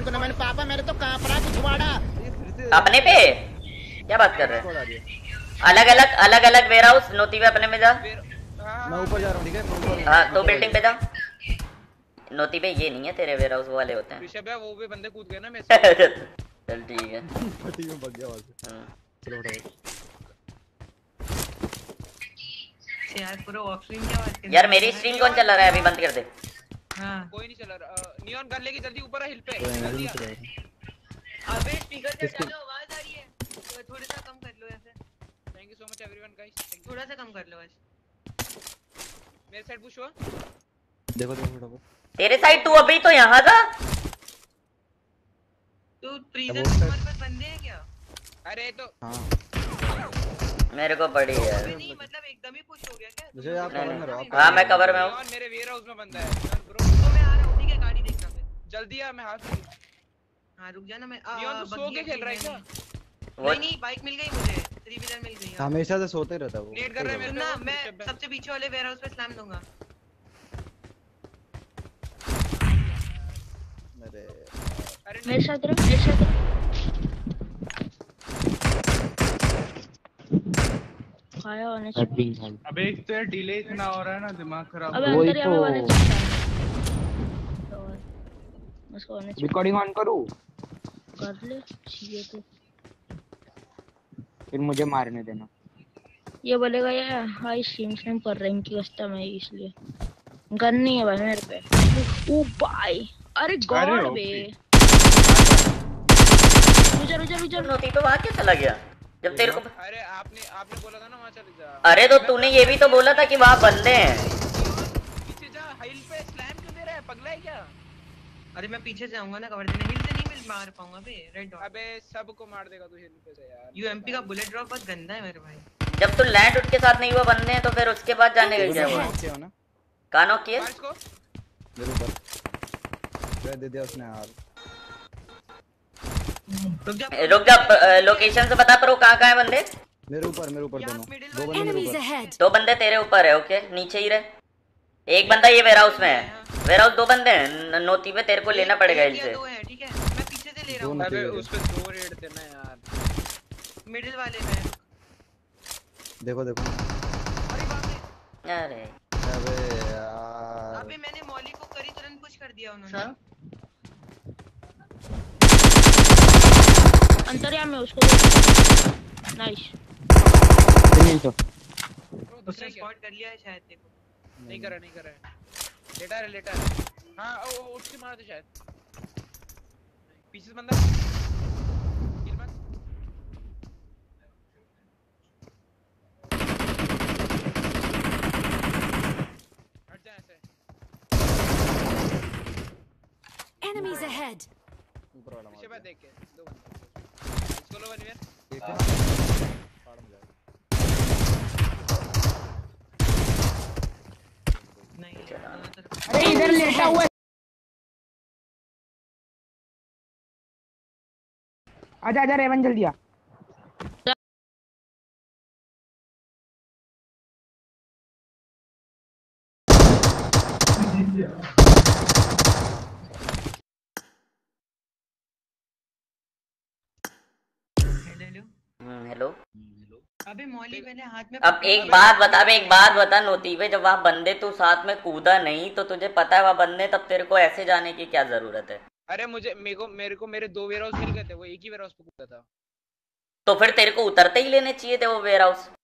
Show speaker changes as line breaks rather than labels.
को ना मैंने पापा मेरे तो कांप रहा पिछवाड़ा
अपने पे क्या बात कर रहे हैं? अलग अलग वेयर हाउस। नोती पे अपने में जा।
मैं ऊपर जा रहा हूँ, ठीक है?
हाँ तो बिल्डिंग पे जा। नोती पे ये नहीं है तेरे वेयर हाउस, वो वाले होते हैं।
ऋषभ है, वो भी बंदे कूद गए ना मेरे से।
चल ठीक है।
फटी में भाग गया वहां से। चलो फटाफट
यार पूरा ऑफ स्क्रीन क्या बात कर।
यार मेरी स्ट्रीम कौन चला रहा है? अभी बंद कर दे।
हां
कोई नहीं चला रहा। नियॉन कर लेगी जल्दी, ऊपर है हिल पे।
अबे स्पीकर से चलो, आवाज आ रही है। थोड़ा सा कम कर लो ऐसे।
Thank you so much everyone guys.
थोड़ा सा कम कर लो बस।
मेरे साइड पुश हुआ।
देखो फटाफट।
तेरे साइड तू अभी तो यहाँ था।
तू प्रीजन तुम्हारे पास बंदे हैं क्या?
अरे तो
हां
मेरे को पड़ी है।
नहीं मतलब एकदम ही पुश हो गया क्या?
मुझे आप कवर में रहो।
हाँ मैं कवर में हूँ।
नियॉन मेरे वेयर हाउस में बंदा है ब्रो।
तो मैं आ रहा हूं, ठीक है? गाड़ी देखना फिर
जल्दी आ, मैं हाथ।
हां रुक जा ना। मैं
नियॉन तू सो के खेल रहा है क्या?
नहीं बाइक मिल गई मुझे, 3 व्हीलर मिल गई।
हमेशा से सोते रहता है वो।
नेट कर रहा है मेरे
ना, मैं सबसे पीछे वाले वेयर हाउस पे स्लैम दूंगा।
अरे
मेरे साथ रहो, मेरे साथ रहो। खाया होने चाहिए।
अबे एक तो यार डिले इतना हो रहा है ना, दिमाग खराब।
अबे अंदर यहाँ पे वाले उसको होने चाहिए।
रिकॉर्डिंग ऑन करूं?
कर ले चाहिए तो।
फिर मुझे मारने देना।
ये बोलेगा यार हाई स्ट्रीम पर रैंक की कस्टम है इसलिए। गन नहीं है भाई मेरे पे। ओ भाई अरे गॉड बे। रुजा
नोती पे वहाँ क्या चला गया जब तेरे को?
अरे आपने बोला था ना वहाँ चले जा।
अरे तो तूने ये भी तो बोला था कि वहाँ बंदे हैं।
पीछे जा, हिल पे स्लैम क्यों दे रहा है? पगला है क्या?
अरे मैं पीछे से आऊंगा ना कवर देने। हिल से नहीं मिल मार पाऊंगा बे। Red dot.
अबे सबको मार देगा तू हिल पे से यार।
यूएमपी का बुलेट ड्रॉप बहुत गंदा है मेरे भाई।
जब तू लैंड उठ के साथ नहीं हुआ बंदे हैं तो फिर उसके बाद जाने का क्या हुआ? कहाँ नॉक किया?
मेरे ऊपर दे दिया उसने यार।
रुक जा लोकेशन से बता पर कहाँ है बंदे?
मेरे ऊपर दोनों। दो बंदे मेरे ऊपर।
2 बंदे तेरे ऊपर है। ओके नीचे ही रहे। एक बंदा ये वेयर हाउस में है। वेयर हाउस 2 बंदे हैं। नोती पे तेरे को लेना पड़ेगा इनसे।
ठीक है मैं पीछे से ले रहा हूं।
अबे उस पे 2 रेड थे ना यार।
मिडिल वाले में
देखो
अरे
अबे यार।
अबे मैंने मौली को करी तुरंत पुश कर दिया उन्होंने।
अंतर्यामी में उसको नाइस।
नहीं तो
उसने स्पॉट कर लिया है शायद। देखो
नहीं करा लेटा है। हां उठ के मार दे शायद। पीछे से बंदा किल मत। हट जा ऐसे।
Enemies ahead.
ऊपर वाला
पीछे
मार।
देख के 2 बंदे। इसको लो बनिए।
ठीक है फाड़ में जाएगा।
नहीं
अरे इधर लेटा हुआ है। आजा रेवन जल्दी आ।
हेलो।
अबे मौली मैंने हाथ में।
अब एक बात बता नोती पे, जब वहाँ बंदे तू साथ में कूदा नहीं तो तुझे पता है वहाँ बंदे, तब तेरे को ऐसे जाने की क्या जरूरत है?
अरे मेरे को मेरे 2 वेयर हाउस मिल गए थे। वो एक ही वेयर हाउस पे कूदा था।
तो फिर तेरे को उतरते ही लेने चाहिए थे वो वेयर हाउस।